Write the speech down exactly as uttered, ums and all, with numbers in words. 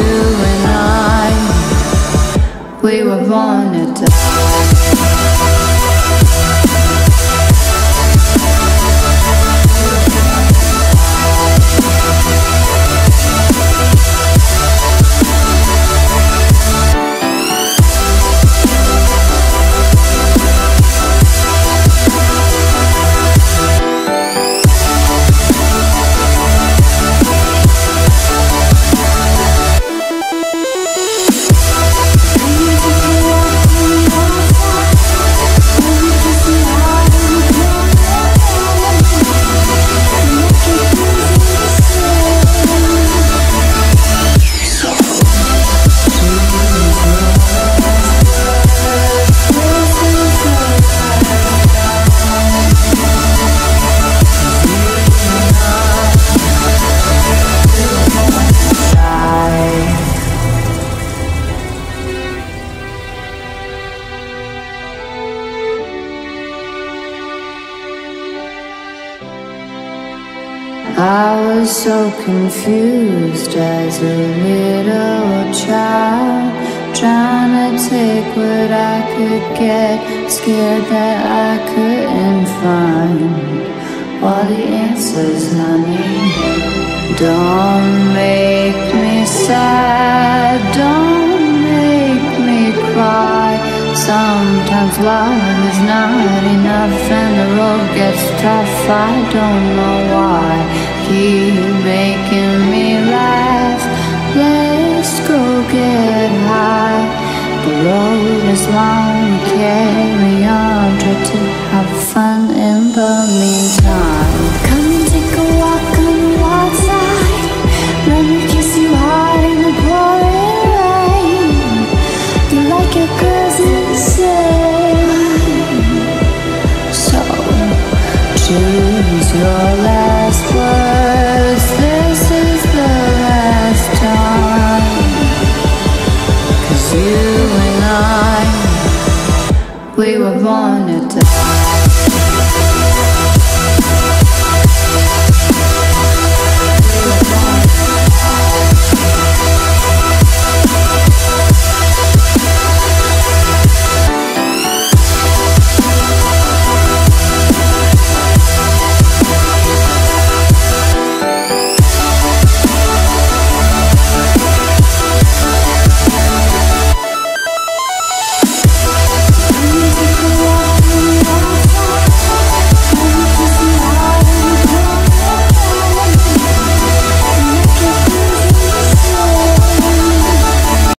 and I, we were born to die. I was so confused as a little child, trying to take what I could get, scared that I couldn't find all the answers, honey. Don't make me sad, don't make me cry. Sometimes love is not enough and the road gets tough. I don't know why, keep making me laugh. Let's go get high. The road is long, carry on, try to have fun in the meantime. Come and take a walk on the wild side, let me kiss you hard in the pouring rain. You like your girls insane, so choose your last words. This is the last time, 'cause you and I, we were born to die.